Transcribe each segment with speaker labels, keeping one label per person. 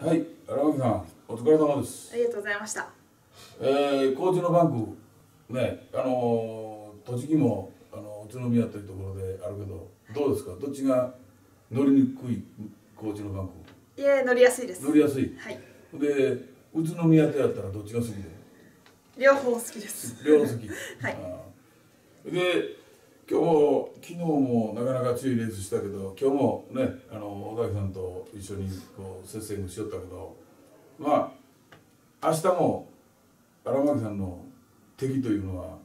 Speaker 1: はい、荒牧さん、お疲れ様です。
Speaker 2: ありがとうございました。
Speaker 1: 高知のバンク、ね、栃木も宇都宮というところであるけど、どうですか、どっちが乗りにくい、高知のバンク。
Speaker 2: いえ、乗りやすいです。
Speaker 1: 乗りやすい。
Speaker 2: はい。
Speaker 1: で、宇都宮とやったらどっちが好きで。
Speaker 2: 両方好きです。
Speaker 1: 両方好き。
Speaker 2: はい。
Speaker 1: で、今日も、昨日もなかなか強いレースしたけど、今日もね、小崎さんと一緒にこう接戦しよったけど、まあ、明日も荒牧さんの敵というのは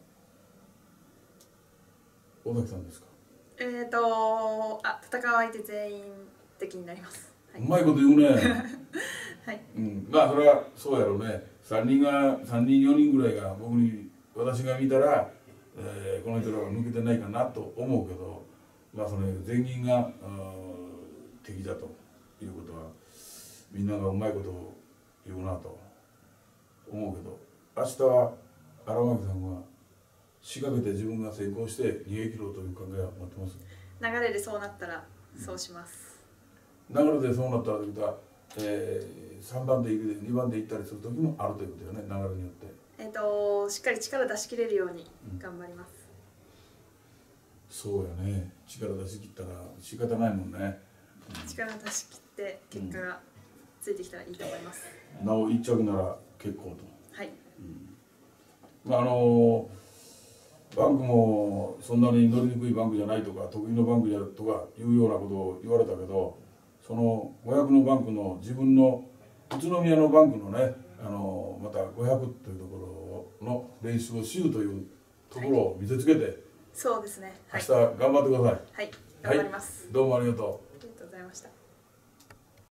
Speaker 1: 尾崎さんですか。
Speaker 2: 戦う相手全員敵になります。はい、
Speaker 1: うまいこと言うね。
Speaker 2: はい。
Speaker 1: まあそれはそうやろうね。3人4人ぐらいが私が見たら、この人らは抜けてないかなと思うけど、まあその全員が敵だということはみんながうまいことを言うなと思うけど、明日は荒牧さんは仕掛けて自分が成功して逃げ切ろうという考えは持ってます。
Speaker 2: 流れでそうなったらそうします。
Speaker 1: 流れでそうなったらということは、3番で行くで2番で行ったりする時もあるということよね、流れによって。
Speaker 2: しっかり力出し切れるように頑張ります。
Speaker 1: そうやね、力出し切ったら仕方ないもんね。
Speaker 2: 力出し切って結果がついてきたらいいと思います。
Speaker 1: なお1着なら結構と。
Speaker 2: はい。
Speaker 1: まあバンクもそんなに乗りにくいバンクじゃないとか得意のバンクじゃとかいうようなことを言われたけど、その500のバンクの自分の宇都宮のバンクのね、また500というところの練習をしようというところを見せつけて、
Speaker 2: そうですね。
Speaker 1: 明日頑張ってください。
Speaker 2: はい、頑張ります。
Speaker 1: どうもありがとう。
Speaker 2: ありがとうございました。